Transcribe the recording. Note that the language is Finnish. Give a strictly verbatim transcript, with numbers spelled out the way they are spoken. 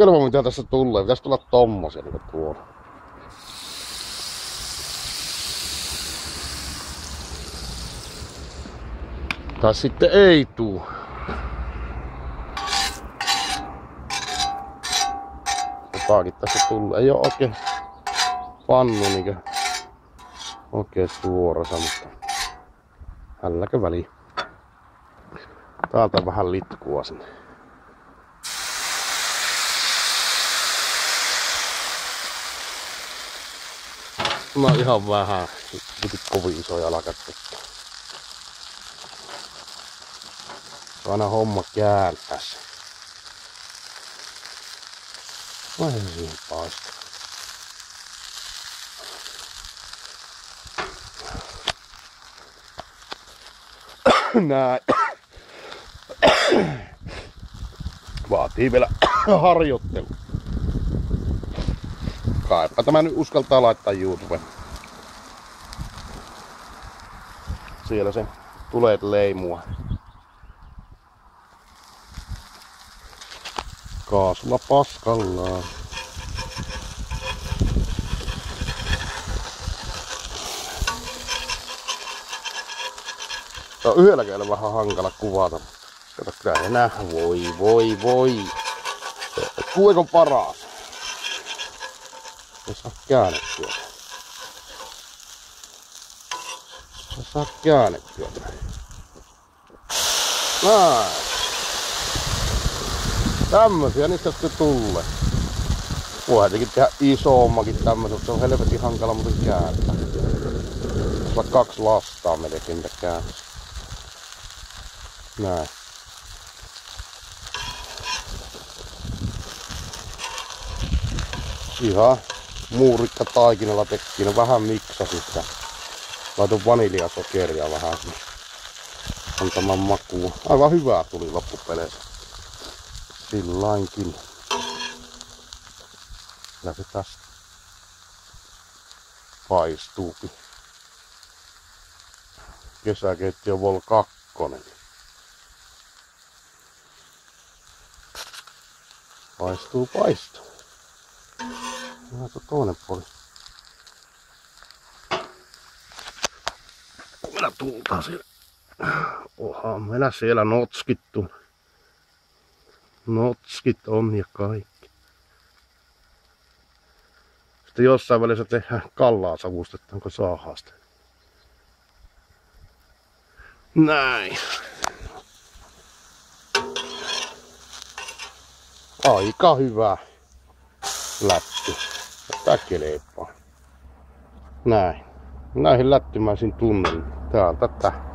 Kokeilemme mitä tässä tulee. Pitäis tulla tommosia niinku tuolla. Tai sitten ei tuu. Jotakin tässä tulee. Ei oo oikein pannu niinkö oikein suorassa, mutta hälläkö väliä. Täältä vähän litkua sinne. No ihan vähän. Piti kovin isoja alakatteita. Aina homma kääntäs. Vai siihen paista. Näin. Vaatii vielä harjoittelu. Kaipa tämä nyt uskaltaa laittaa YouTubeen. Siellä se tulee leimua. Kaasulla paskallaan. Tää on yhdellä kädellä vähän hankala kuvata. Kato, kyllä enää. Voi, voi, voi. Kuinka paras. Ei saa käännettyä. Ei saa käännettyä. Näin. Tämmösiä niistä sitten tulee. Voi jotenkin tehdä isommakin tämmösen, se on helvetin hankala muuten kääntää. Sulla kaksi lastaa melkein mitä kääntää. Näin. Ihan muurikka taikinalla tekkiin, vähän miksasin sitä. Laitoin vaniljasokeria vähän antamaan makuun. Aivan hyvää tuli loppupeleissä. Sillainkin. Kyllä se tästä paistuukin. Kesäkeittiö Vol kakkonen. Paistuu, paistuu. Laita toinen puoli. Meillä tultaa siellä. Oha, meillä siellä notskittu. Notskit on ja kaikki. Sitten jossain välissä tehdään kallaa savustetta, onko saahasta. Näin. Aika hyvä lätty. Tää kelepaa. Näin. Näihin lättymäisiin tunnen täältä tää.